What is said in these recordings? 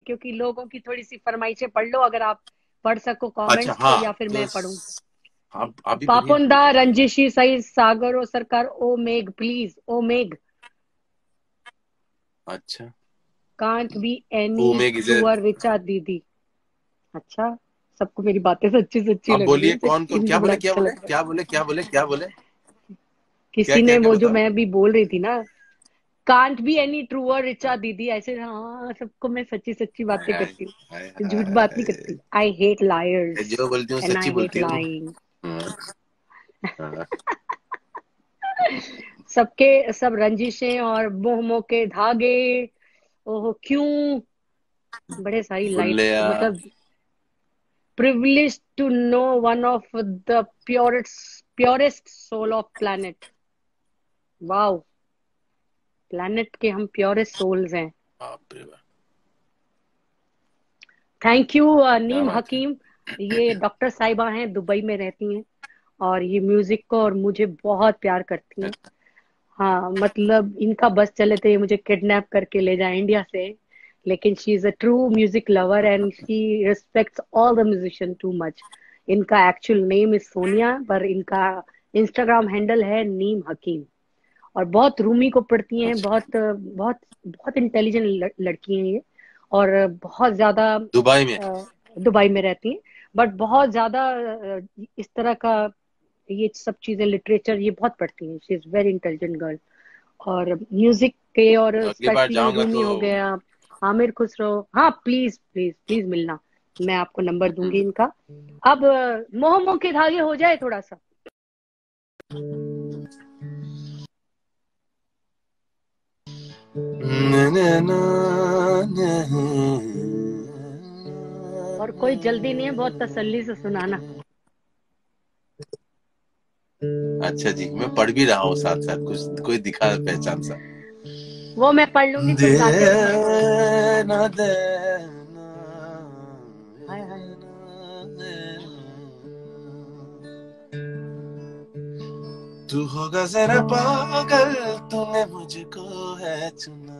क्योंकि लोगों की थोड़ी सी फरमाइशें पढ़ लो, अगर आप पढ़ सको अच्छा कमेंट्स तो, हाँ, या फिर तो मैं पढूं? आप भी पढ़िए, आप भी पापुंदा पढ़िए। रंजिशी सही सागर ओ सरकार ओ मेघ प्लीज ओ मेघ, अच्छा, can't be any who make is a, truer Richa दीदी। अच्छा, सबको मेरी बातें सच्ची सच्ची अब लग रही बोलिए है, कौन कौन, इनको क्या बड़ा बोले क्या अच्छा बोले लग रहा है। क्या बोले क्या बोले क्या बोले, क्या किसी क्या ने क्या वो जो बताओ। मैं अभी बोल रही थी ना, can't be any truer Richa दीदी, ऐसे हाँ सबको मैं सच्ची सच्ची हाय बातें हाय करती हाय हूँ, झूठ बात नहीं हाय, करती। आई हेट लायर्स जो बोलती हूँ एंड सच्ची आई हेट बोलती हूँ। लाइंग। हाँ, हाँ। सबके सब रंजिशें और मोह मोह के धागे, ओहो क्यों, बड़े सारी लाइट बुल्लिया। मतलब। privileged to know one of the purest soul of planet। Wow, planet के हम प्योरेस्ट सोल्स हैं। बाप रे बाप, थैंक यू क्या नीम बात है। हकीम। ये डॉक्टर साहिबा हैं, दुबई में रहती हैं, और ये म्यूजिक को और मुझे बहुत प्यार करती हैं। अच्छा, हाँ मतलब इनका बस चले तो ये मुझे किडनैप करके ले जाए इंडिया से, लेकिन she is a true music lover and she respects all the musician too much. इनका एक्चुअल नेम इज सोनिया, पर इनका इंस्टाग्राम हैंडल है नीम हकीम। और बहुत रूमी को पढ़ती हैं, अच्छा, बहुत बहुत बहुत इंटेलिजेंट लड़की हैं ये, और बहुत ज्यादा दुबई में। दुबई में रहती हैं, बट बहुत ज्यादा इस तरह का ये सब चीजें लिटरेचर ये बहुत पढ़ती हैं। She is very intelligent girl. और म्यूजिक के, और अगली बार स्पेशली जाऊंगा रूमी तो। हो गया, आमिर खुसरो। हाँ प्लीज प्लीज प्लीज मिलना, मैं आपको नंबर दूंगी हम्म। इनका। अब मोह मोह के धागे हो जाए थोड़ा सा। न- न- न- न- और कोई जल्दी नहीं है, बहुत तसल्ली से सुनाना। अच्छा जी, मैं पढ़ भी रहा हूँ साथ साथ, कुछ कोई दिखा पहचान सा। वो मैं पढ़ लूंगी, दे तुम गाते रहना। ना दे ना, हाय हाय। तू होगा जरा पागल, तूने मुझको है चुना।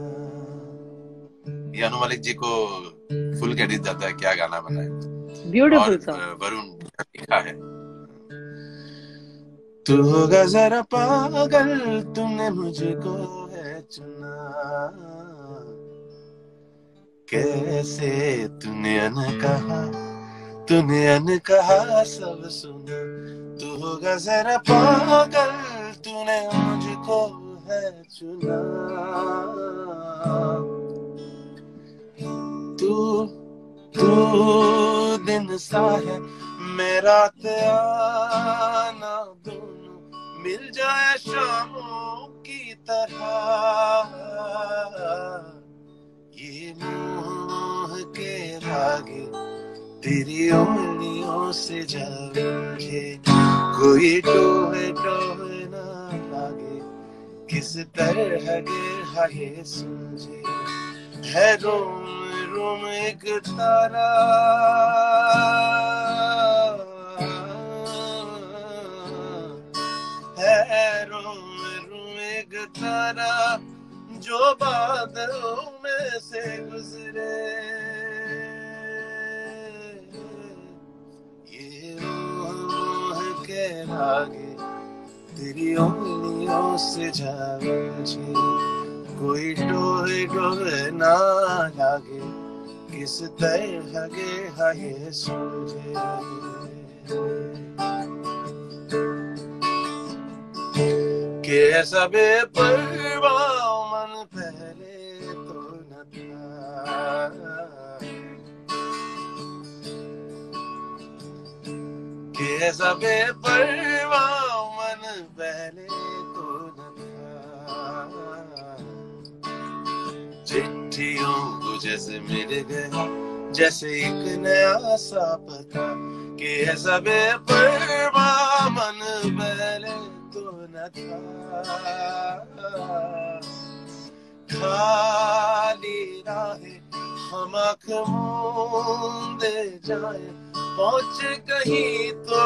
ये अनु मलिक जी को फुल क्रेडिट जाता है, क्या गाना बना है। और ब्यूटीफुल सॉन्ग। वरुण लिखा है। तू होगा जरा पागल, तूने मुझको है चुना, कैसे तूने अनकहा, तूने अनकहा सब सुना। तू होगा जरा पागल, तूने मुझको है चुना। तू तू दिन सा है, मैं रात आना, दोनों मिल जाए शामों की तरह। ये मोह के धागे तेरी उंगलियों से जाके, कोई टोहे टोहे ना लागे, किस तरह गिरा ये सूझे। है रोम रोम एक तारा, है रोम रोम एक तारा, जो बादलों में से गुजरे। ये मोह के धागे तेरी उंगलियों से जाए, कोई टोहे टोहे ना लागे, किस तरह गे है सूझे। कैसा बेपरवाह मन पहले तो न था, कैसा बेपरवाह मन पहले तो न था। चिट्ठियों को जैसे मिल गया, जैसे एक नया सा पता, कि ऐसा बेपरवाह मन पहले तो न था। खाली राहें हम आँख मूंदे जाए, पहुंच कहीं तो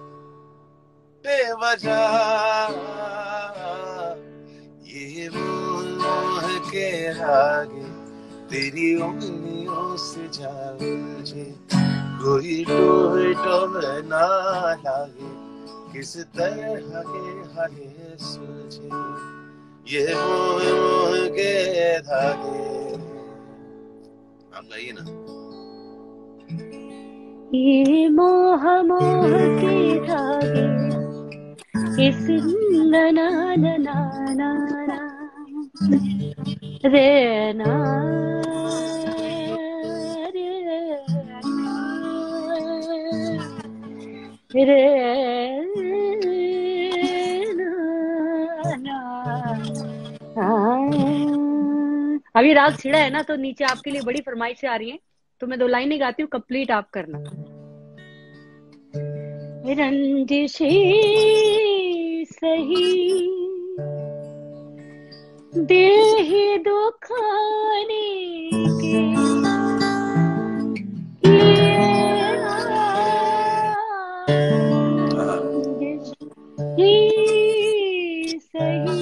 बेवजह। ये मोह के धागे तेरी उंगलियों से जा उलझे, कोई टोए टोए ना लागे, किस तरह के हाय सुलझे ये मोह मोह के धागे। आप गाइए ना। ये मोह मोह के धागे, इस ना ना ना ना ना ना रे ना रे ना रे ना ना। अभी राग छिड़ा है ना, तो नीचे आपके लिए बड़ी फरमाइशें आ रही हैं, तो मैं 2 लाइनें गाती हूँ, कंप्लीट आप करना। रंजिशी सही दिल ही दुखाने के लिए रंजिश ही सही।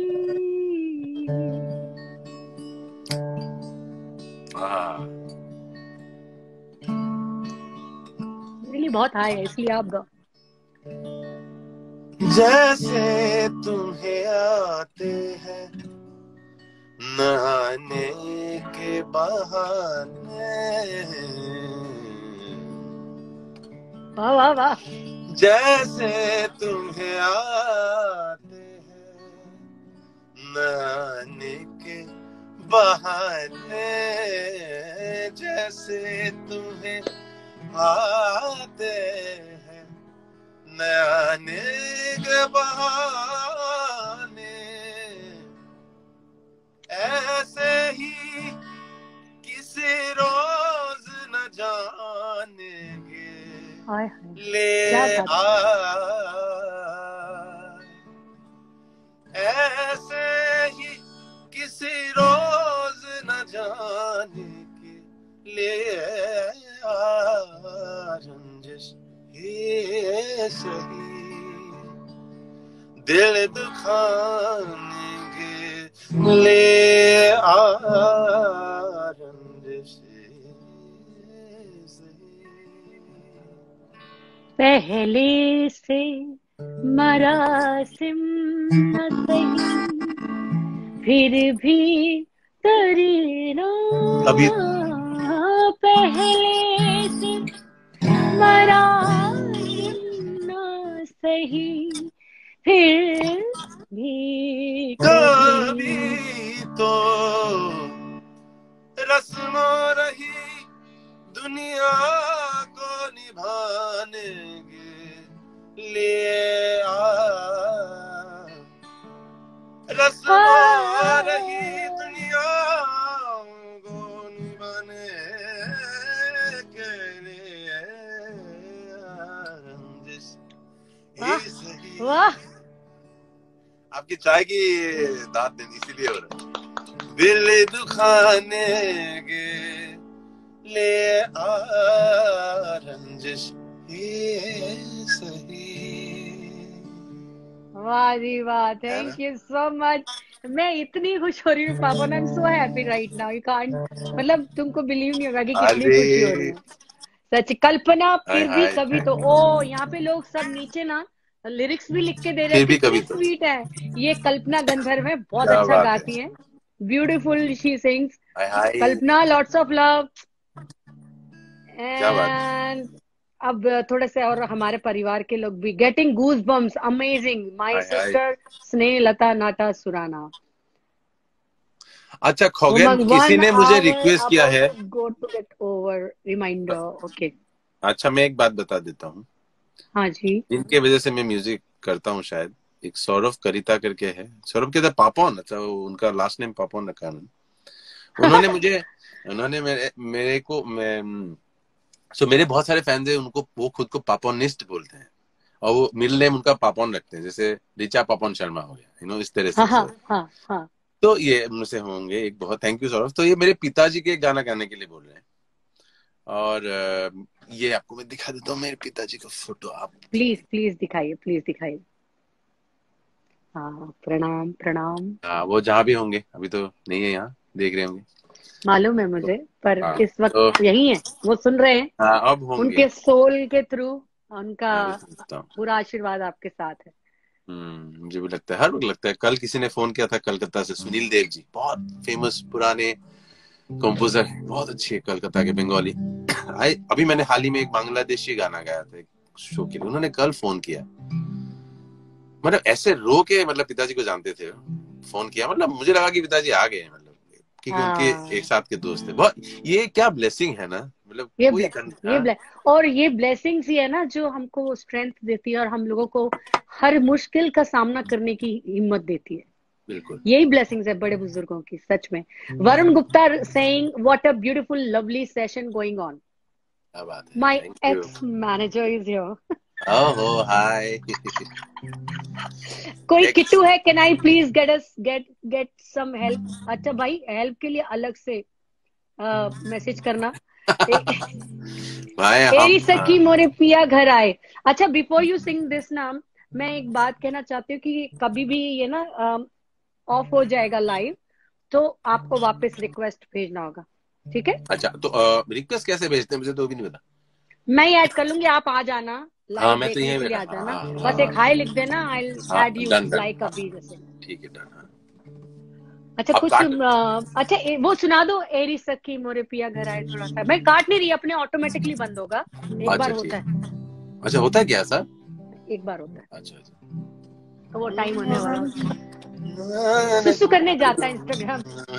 मेरे लिए बहुत हाई है, इसलिए आप गाओ। जैसे तुम्हें आते हैं नहाने के बहाने, वाह वाह वाह। जैसे तुम्हें आते हैं नहाने के बहाने, जैसे तुम्हें आते हैं नहाने के बहाने, ऐसे ही किसी रोज न जानेंगे हाय हाय, ले क्या बात। ऐसे ही किसी रोज न जाने के ले रंजिश ये सही दिल दुखाने के ले रंजिश पहले से मरासिम न सही, फिर भी करीना, अभी पहले से मरासिम न सही, फिर भी कभी कभी तो रस्म रही दुनिया को निभाने के लिए रस्म रही दुनिया को निभाने के लिए रंजिश ये सही। वाह। आपकी चाय की दाद देनी इसीलिए हो रहा है। दिल दुखाने के ले रंजिश ये सही। वाह जी वाह, थैंक यू सो मच। मैं इतनी खुश हो रही हूँ पापा, I am so happy right now, you can't, मतलब तुमको बिलीव नहीं होगा कि कितनी अरे खुशी हो रही है। सच कल्पना, हाय फिर भी हाय, कभी तो, ओ यहाँ पे लोग सब नीचे ना लिरिक्स भी लिख के दे रहे हैं, फिर भी कभी कितने तो स्वीट है। ये कल्पना गंधर्व है, बहुत क्या अच्छा बात है। गाती है, beautiful she sings. Hi hi, Kalpana, lots of love. क्या बात। एंड अब थोड़े से और हमारे परिवार के लोग भी getting goose bumps, amazing, my hi hi. Sister Sneh Lata नाटा सुराना। अच्छा खगेन, उमंग किसी 1 ने मुझे hour रिक्वेस्ट किया है। about to go to get over reminder, okay. अच्छा मैं एक बात बता देता हूँ, हाँ जी। जिनके वजह से मैं म्यूजिक करता हूँ शायद, एक सौरभ करिता करके है, सौरभ के पापोन, अच्छा उनका लास्ट नेम पापोन रखा है। उन्होंने मुझे, उन्होंने मेरे को मेरे बहुत सारे फैंस हैं, उनको वो खुद को पापोनिस्ट बोलते हैं, और वो मिडिल नेम उनका पापोन रखते हैं, जैसे ऋचा पापोन शर्मा हो गया, इस तरह हाँ से। हाँ हाँ हाँ। तो ये उनसे होंगे एक, बहुत थैंक यू सौरभ। तो ये मेरे पिताजी के गाना गाने के लिए बोल रहे हैं, और ये आपको मैं दिखा देता हूँ मेरे पिताजी का फोटो। आप प्लीज प्लीज दिखाइए, प्लीज दिखाइए। हाँ प्रणाम प्रणाम। हाँ, वो जहाँ भी होंगे, अभी तो नहीं है यहाँ, देख रहे होंगे। मालूम है मुझे, पर हाँ, इस वक्त तो यही है, वो सुन रहे हैं, हाँ अब होंगे। उनके सोल के थ्रू उनका मैं भी समझता हूँ। पूरा आशीर्वाद आपके साथ है। मुझे भी लगता है, हर वक्त लगता है। कल किसी ने फोन किया था कलकत्ता से, सुनील देव जी, बहुत फेमस पुराने कंपोजर, बहुत अच्छे कलकत्ता के, बंगाली। अभी मैंने हाल ही में एक बांग्लादेशी गाना गाया था एक शो के लिए, उन्होंने कल फोन किया, मतलब ऐसे रो के, मतलब पिताजी को जानते थे, फोन किया, मतलब मुझे लगा कि पिताजी आ गए, मतलब क्योंकि उनके हाँ, एक साथ के दोस्त थे। बहुत, ये क्या ब्लेसिंग है ना, मतलब ये कोई ब्लेसिंग, और ये ब्लेसिंग्स ही है ना जो हमको स्ट्रेंथ देती है और हम लोगों को हर मुश्किल का सामना करने की हिम्मत देती है। बिल्कुल। यही ब्लेसिंग्स है बड़े बुजुर्गों की, सच में। Varun Gupta saying what a beautiful lovely session going on, क्या बात है, my thank you. Ex manager is here. ओहो हाय। कोई एक्स। किट्टू है, can I please get some help? अच्छा भाई, हेल्प के लिए अलग से मैसेज करना। भाई हम, एरी सखी मोरे पिया घर आए। अच्छा, बिफोर यू सिंग दिस नाम, मैं एक बात कहना चाहती हूँ कि कभी भी ये ना ऑफ हो जाएगा लाइव, तो आपको वापस रिक्वेस्ट भेजना होगा, ठीक है? अच्छा तो रिक्वेस्ट कैसे भेजते हैं, मुझे तो भी नहीं पता। मैं ही ऐड कर लूंगी, आप आ जाना, हाँ लाइव मैं तो देखने यही के लिए बैठा, आ हाँ जाना। हाँ बस एक हाय लिख देना, आई विल हाँ, add you done done, like हाँ अभी जैसे। ठीक है, डन, हाँ। अच्छा, अब कुछ काट। अच्छा, वो सुना दो, एरी सखी मोरे पिया घर आए। थोड़ा सा मैं काट नहीं रही, अपने ऑटोमेटिकली बंद होगा। एक बार अच्छा ठीक होता है, है। अच्छा होता है क्या सर? एक बार होता है, अच्छा अच्छा। तो वो टाइम होने वाला होता है। सुसु करने जाता है इंस्टाग्राम।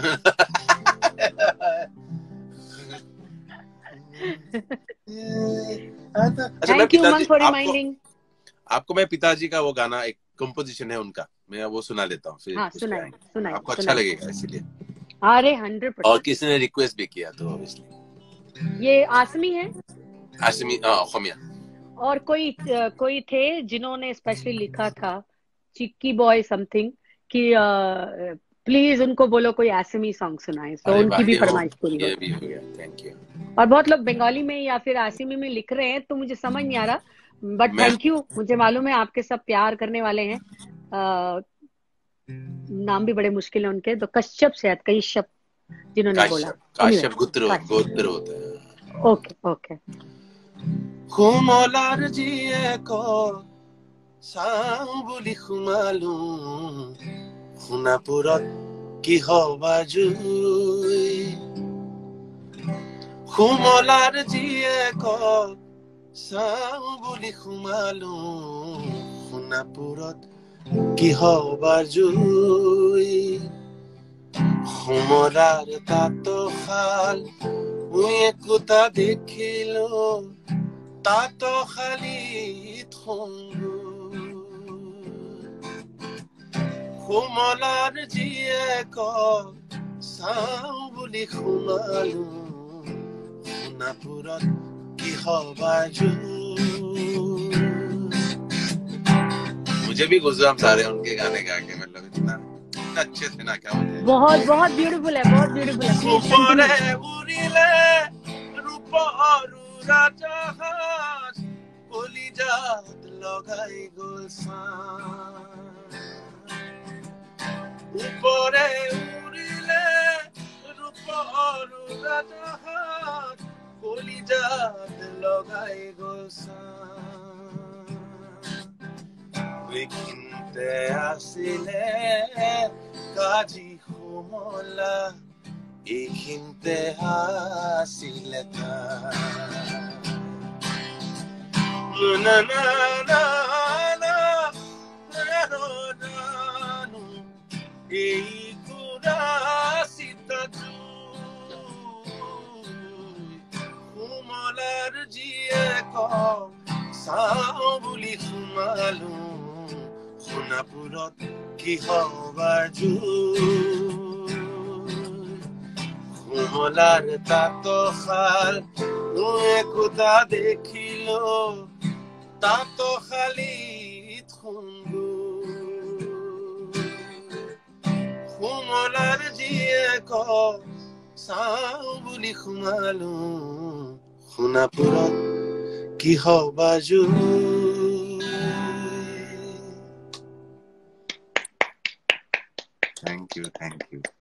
अच्छा मैं थैंक यू पिताजी उमंग फॉर आपको, रिमाइंडिंग। आपको मैं पिताजी का वो गाना, एक कंपोजिशन है उनका, मैं वो सुना देता हूँ, फिर हाँ, उस पे सुनाइए आएंगे, सुनाइए आपको अच्छा सुनाइए। लगेगा इसीलिए। अरे और 100%। किसी ने रिक्वेस्ट भी किया तो इसलिए। ये आसमी है, आसमी खमिया। और कोई थे जिन्होंने स्पेशली लिखा था, चिक्की बॉय समथिंग, कि प्लीज उनको बोलो कोई आसमी सॉन्ग सुनाए, तो अरे उनकी भी भाई हो, फरमाइश पूरी हो ये जाए। भी हो गया, थैंक यू। और बहुत लोग बंगाली में या फिर आसमी में लिख रहे हैं, तो मुझे समझ नहीं आ रहा, बट मैं थैंक यू। मुझे मालूम है आपके सब प्यार करने वाले हैं। अ, नाम भी बड़े मुश्किल है उनके, तो कश्यप, शायद कश्यप जिन्होंने बोला। काश्यप, एनीवे, काश्यप काश। गोत्र होता है। Okay okay. खुमलार जिए को सांबुली खुमालू खुनापुरत কিহ বাজুই সুমলাৰ জীয়েক চাওঁ বুলি সোমালো সোণাপুৰত কিহ বাজুই সুমলাৰ তাঁতশাল মই একোটা দেখিলো তাঁতশালীত সংগো সুমলাৰ জীয়েক চাওঁ বুলি সোমালো সোণাপুৰত কিহ বাজু। मुझे भी गुज़रात आ रहे हैं उनके गाने गा के, मतलब इतना अच्छे थे ना, क्या बोलते हैं। बहुत बहुत ब्यूटीफुल है, बहुत ब्यूटीफुल है, प्लीज कंटिन्यू। উপরে উড়িলে রূপৰ উৰাজাহাজ কলিজাত লগাই গ'ল ছাঁ। উপরে উড়িলে রূপৰ উৰাজাহাজ কলিজাত লগাই গ'ল ছাঁ। এইখিনিতে আছিলে কাজী সুমলা, এইখিনিতে আছিলে না না না না না, এই কুৰা সীতাটো সুমলাৰ জীয়েক চাওঁ বুলি সোমালো সোণাপুৰত কিহ বাজু। সুমলাৰ তাঁতশাল মই একোটা দেখিলো তাঁতশালীত সংগো সুমলাৰ জীয়েক চাওঁ বুলি সোমালো সোণাপুৰত কিহ বাজু। Thank you, thank you.